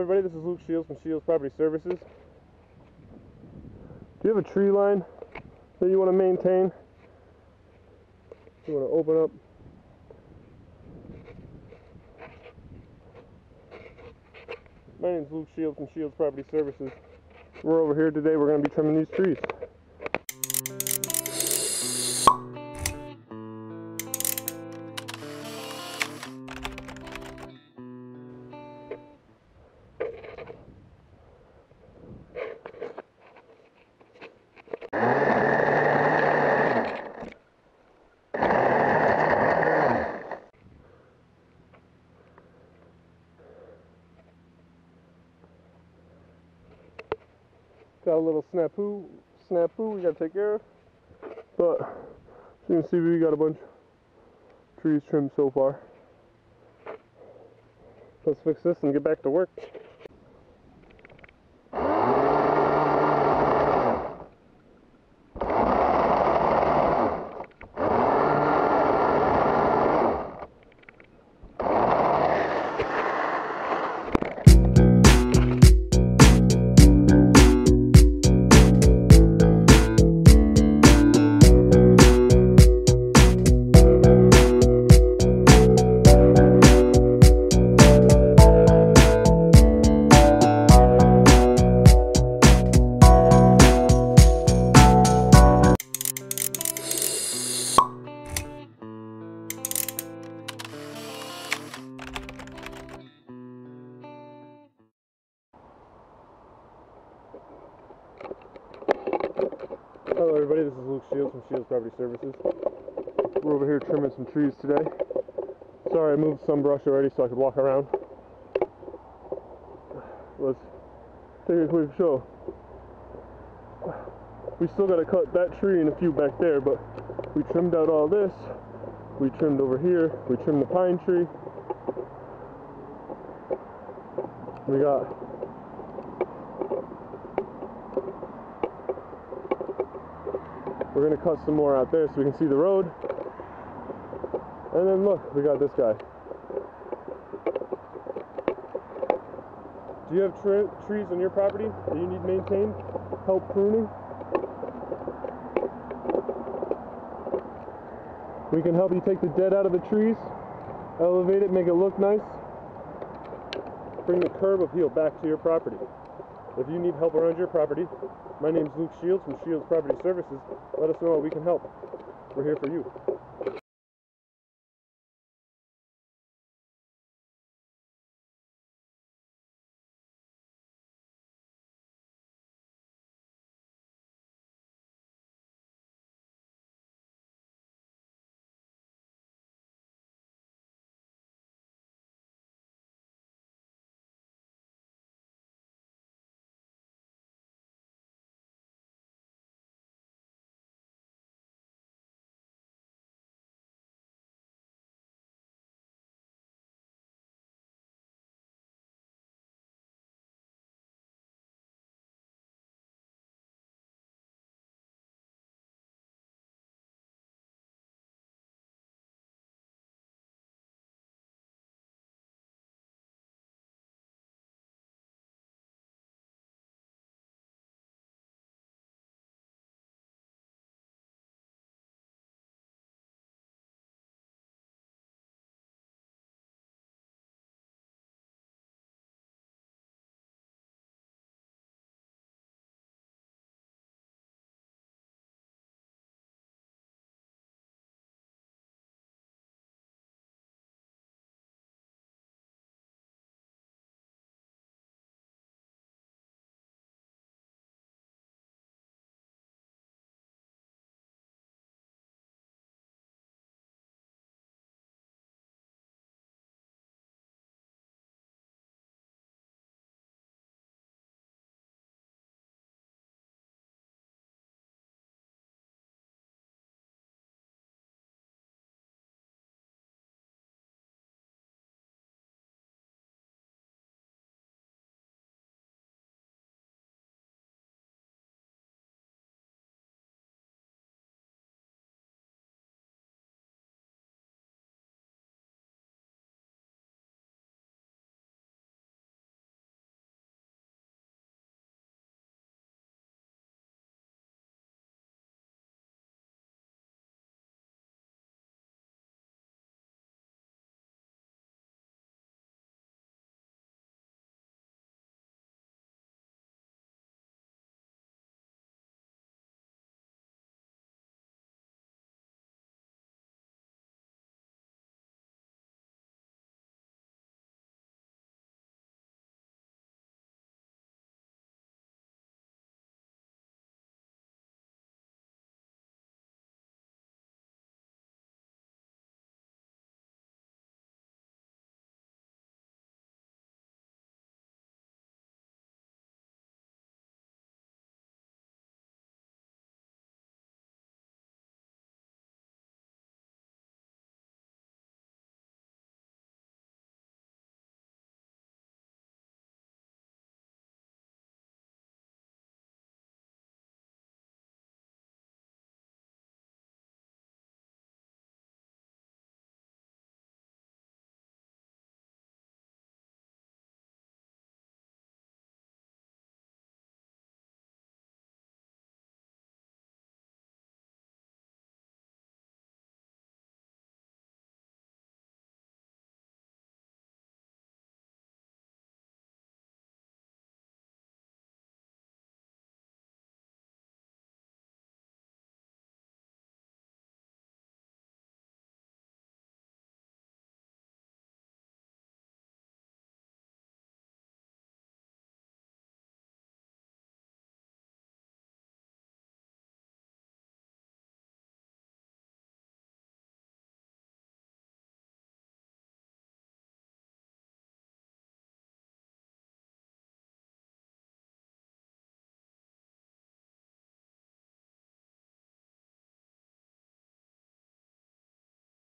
everybody, this is Luke Shields from Shields Property Services. Do you have a tree line that you want to maintain? You want to open up? My name is Luke Shields from Shields Property Services. We're over here today, we're going to be trimming these trees. Got a little snafu we gotta take care of, but as you can see, we got a bunch of trees trimmed so far. Let's fix this and get back to work. Hello everybody, this is Luke Shields from Shields Property Services. We're over here trimming some trees today. Sorry, I moved some brush already so I could walk around. Let's take a quick show. We still got to cut that tree and a few back there, but we trimmed out all this. We trimmed over here. We trimmed the pine tree. We're going to cut some more out there so we can see the road. And then look, we got this guy. Do you have trees on your property that you need maintained? Help pruning? We can help you take the dead out of the trees, elevate it, make it look nice, bring the curb appeal back to your property. If you need help around your property, my name is Luke Shields from Shields Property Services. Let us know how we can help. We're here for you.